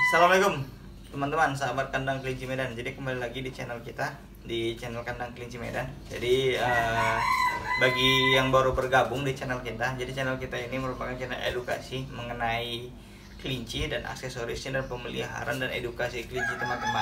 Assalamualaikum teman-teman, sahabat kandang kelinci Medan. Jadi kembali lagi di channel kita, di channel kandang kelinci Medan. Jadi bagi yang baru bergabung di channel kita, jadi channel kita ini merupakan channel edukasi mengenai kelinci dan aksesorisnya dan pemeliharaan dan edukasi kelinci teman-teman.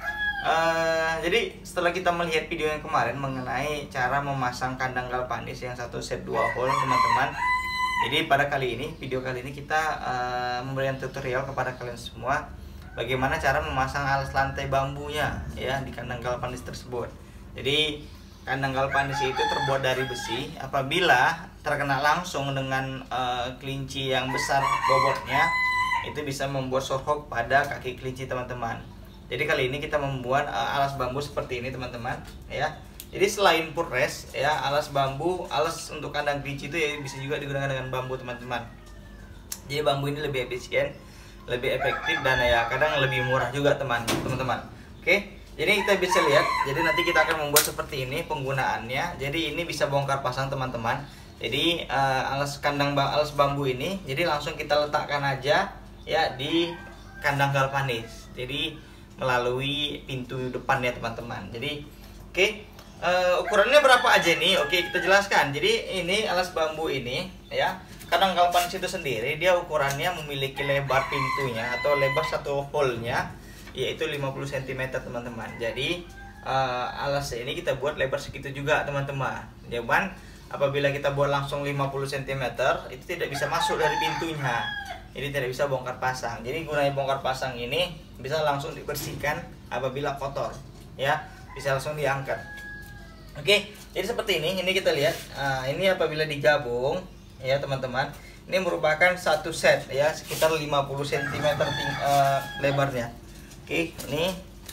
Jadi setelah kita melihat video yang kemarin mengenai cara memasang kandang galvanis yang satu set 2 hole teman-teman, jadi pada video kali ini kita memberikan tutorial kepada kalian semua bagaimana cara memasang alas lantai bambunya ya di kandang galvanis tersebut. Jadi kandang galvanis itu terbuat dari besi. Apabila terkena langsung dengan kelinci yang besar bobotnya, itu bisa membuat sorok pada kaki kelinci teman-teman. Jadi kali ini kita membuat alas bambu seperti ini teman-teman ya. Jadi selain footrest ya, alas bambu, alas untuk kandang kelinci itu ya bisa juga digunakan dengan bambu teman-teman. Jadi bambu ini lebih efisien, lebih efektif, dan ya kadang lebih murah juga teman-teman. Oke, jadi kita bisa lihat. Jadi nanti kita akan membuat seperti ini penggunaannya. Jadi ini bisa bongkar pasang teman-teman. Jadi alas bambu ini, jadi langsung kita letakkan aja ya di kandang galvanis. Jadi melalui pintu depan ya teman-teman. Jadi oke. Ukurannya berapa aja nih? Oke, kita jelaskan. Jadi ini alas bambu ini ya, kandang galvanis itu sendiri dia ukurannya memiliki lebar pintunya atau lebar satu hole-nya yaitu 50 cm teman-teman. Jadi alas ini kita buat lebar segitu juga teman-teman. Jawaban apabila kita buat langsung 50 cm itu tidak bisa masuk dari pintunya. Jadi tidak bisa bongkar pasang. Jadi gunanya bongkar pasang ini bisa langsung dibersihkan apabila kotor ya, bisa langsung diangkat. Oke, jadi seperti ini kita lihat. Ini apabila digabung ya teman-teman, ini merupakan satu set ya, sekitar 50 cm lebarnya. Oke, ini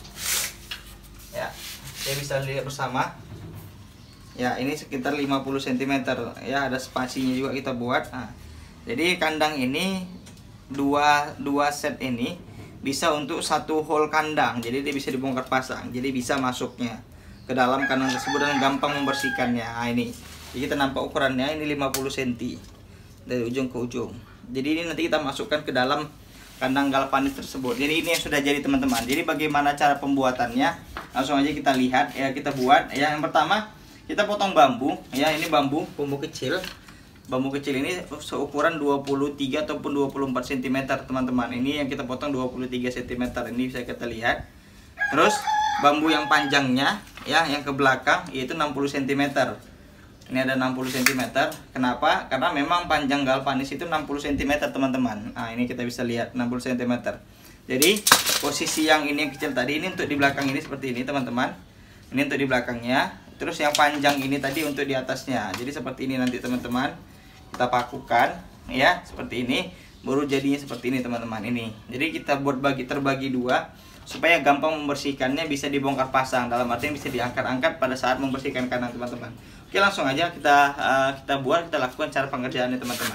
ya, saya bisa lihat bersama ya, ini sekitar 50 cm ya, ada spasinya juga kita buat. Jadi kandang ini dua set ini bisa untuk satu hole kandang, jadi dia bisa dibongkar pasang, jadi bisa masuknya ke dalam kandang tersebut dan gampang membersihkannya. Ini jadi kita nampak ukurannya ini 50 cm dari ujung ke ujung. Jadi ini nanti kita masukkan ke dalam kandang galvanis tersebut. Jadi ini yang sudah jadi teman-teman. Jadi bagaimana cara pembuatannya, langsung aja kita lihat ya, kita buat ya. Yang pertama kita potong bambu ya, ini bambu kecil. Bambu kecil ini seukuran 23 ataupun 24 cm teman-teman. Ini yang kita potong 23 cm, ini bisa kita lihat. Terus bambu yang panjangnya ya, yang ke belakang yaitu 60 cm. Ini ada 60 cm. Kenapa? Karena memang panjang galvanis itu 60 cm teman-teman. Ini kita bisa lihat 60 cm. Jadi posisi yang ini yang kecil tadi ini untuk di belakang ini seperti ini teman-teman. Ini untuk di belakangnya. Terus yang panjang ini tadi untuk di atasnya. Jadi seperti ini nanti teman-teman. Kita pakukan ya seperti ini, baru jadinya seperti ini teman-teman. Ini. Jadi kita buat terbagi dua supaya gampang membersihkannya, bisa dibongkar pasang, dalam artinya bisa diangkat-angkat pada saat membersihkan kandang teman-teman. Oke, langsung aja kita kita lakukan cara pengerjaannya teman-teman.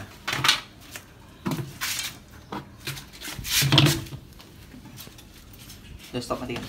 Stop mati.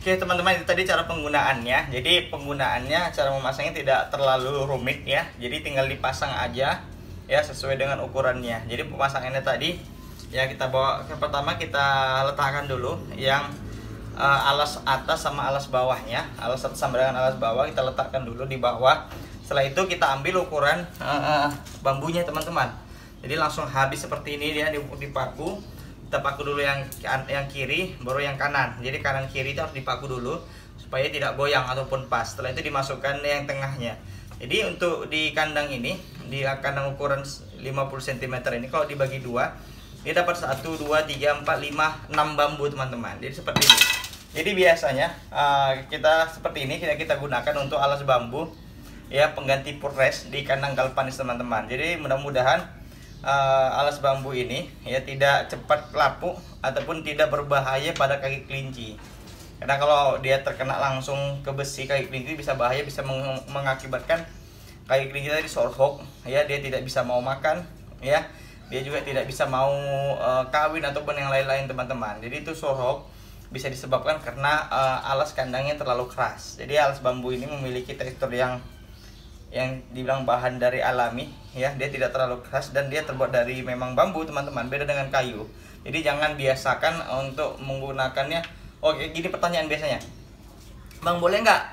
Oke teman-teman, itu tadi cara penggunaannya. Jadi penggunaannya, cara memasangnya tidak terlalu rumit ya. Jadi tinggal dipasang aja ya sesuai dengan ukurannya. Jadi pemasangannya tadi ya, kita bawa yang pertama, kita letakkan dulu yang alas atas sama alas bawahnya. Alas atas sama dengan alas bawah kita letakkan dulu di bawah. Setelah itu kita ambil ukuran bambunya teman-teman. Jadi langsung habis seperti ini dia dipaku. Kita paku dulu yang kiri, baru yang kanan. Jadi kanan kiri itu harus dipaku dulu supaya tidak goyang ataupun pas. Setelah itu dimasukkan yang tengahnya. Jadi untuk di kandang ini, di kandang ukuran 50 cm ini, kalau dibagi dua, dia dapat 1, 2, 3, 4, 5, 6 bambu teman-teman. Jadi seperti ini. Jadi biasanya kita seperti ini kita gunakan untuk alas bambu ya, pengganti purres di kandang galvanis teman-teman. Jadi mudah-mudahan alas bambu ini ya tidak cepat lapuk ataupun tidak berbahaya pada kaki kelinci. Karena kalau dia terkena langsung ke besi kaki kelinci bisa bahaya, bisa mengakibatkan kaki kelinci tadi sorhok ya, dia tidak bisa mau makan ya, dia juga tidak bisa mau kawin ataupun yang lain-lain teman-teman. Jadi itu sorhok bisa disebabkan karena alas kandangnya terlalu keras. Jadi alas bambu ini memiliki tekstur yang dibilang bahan dari alami ya, dia tidak terlalu keras dan dia terbuat dari memang bambu teman-teman, beda dengan kayu. Jadi jangan biasakan untuk menggunakannya. Oke, gini pertanyaan biasanya, Bang, boleh nggak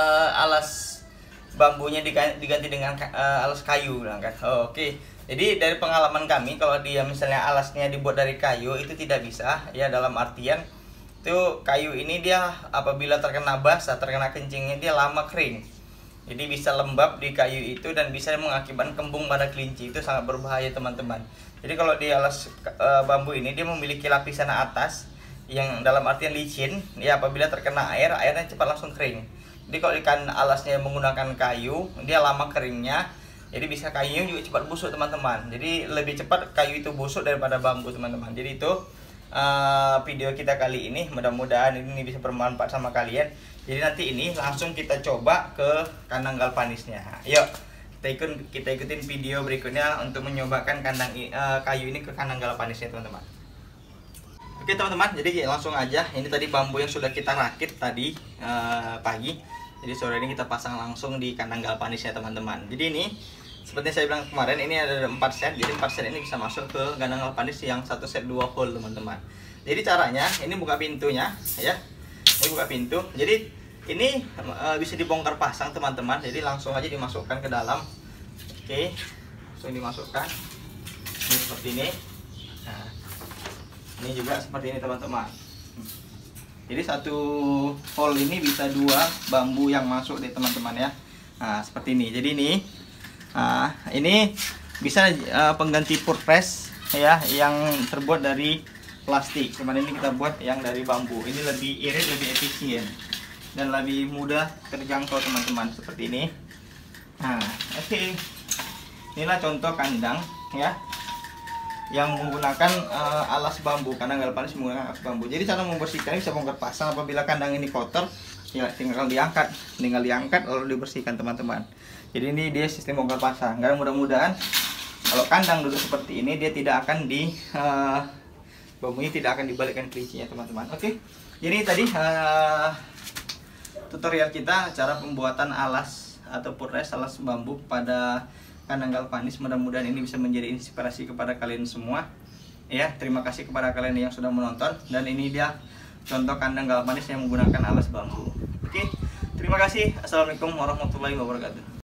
alas bambunya diganti dengan alas kayu kan? Oke, jadi dari pengalaman kami, kalau dia misalnya alasnya dibuat dari kayu itu tidak bisa ya, dalam artian itu kayu ini dia apabila terkena basah, terkena kencingnya, dia lama kering. Jadi bisa lembab di kayu itu dan bisa mengakibatkan kembung pada kelinci. Itu sangat berbahaya teman-teman. Jadi kalau di alas bambu ini dia memiliki lapisan atas yang dalam artian licin ya, apabila terkena air, airnya cepat langsung kering. Jadi kalau ikan alasnya menggunakan kayu, dia lama keringnya, jadi bisa kayunya juga cepat busuk teman-teman. Jadi lebih cepat kayu itu busuk daripada bambu teman-teman. Jadi itu video kita kali ini, mudah-mudahan ini bisa bermanfaat sama kalian. Jadi nanti ini langsung kita coba ke kandang galvanisnya. Yuk kita ikutin video berikutnya untuk mencobakan kandang kayu ini ke kandang galvanisnya teman-teman. Oke teman-teman, jadi langsung aja. Ini tadi bambu yang sudah kita rakit tadi pagi. Jadi sore ini kita pasang langsung di kandang galvanisnya teman-teman. Jadi ini seperti saya bilang kemarin, ini ada 4 set. Jadi 4 set ini bisa masuk ke kandang galvanis yang 1 set 2 hole teman-teman. Jadi caranya ini buka pintunya ya. Ini buka pintu. Jadi ini bisa dibongkar pasang teman-teman. Jadi langsung aja dimasukkan ke dalam. Oke, langsung dimasukkan. Ini seperti ini. Nah, ini juga seperti ini teman-teman. Jadi satu hole ini bisa 2 bambu yang masuk deh teman-teman ya. Nah seperti ini. Jadi ini bisa pengganti purpres ya, yang terbuat dari plastik. Kemarin ini kita buat yang dari bambu. Ini lebih irit, lebih efisien dan lebih mudah terjangkau teman-teman, seperti ini. Nah, oke. Inilah contoh kandang ya yang menggunakan alas bambu. Kandang galvanis menggunakan alas bambu. Jadi cara membersihkannya bisa bongkar pasang. Apabila kandang ini kotor, ya tinggal diangkat lalu dibersihkan teman-teman. Jadi ini dia sistem bongkar pasang. Dan mudah-mudahan kalau kandang duduk seperti ini, dia tidak akan bambunya tidak akan dibalikkan kelincinya teman-teman. Oke, jadi tadi tutorial kita cara pembuatan alas atau purres alas bambu pada kandang galvanis. Mudah-mudahan ini bisa menjadi inspirasi kepada kalian semua ya. Terima kasih kepada kalian yang sudah menonton, dan ini dia contoh kandang galvanis yang menggunakan alas bambu. Oke, terima kasih. Assalamualaikum warahmatullahi wabarakatuh.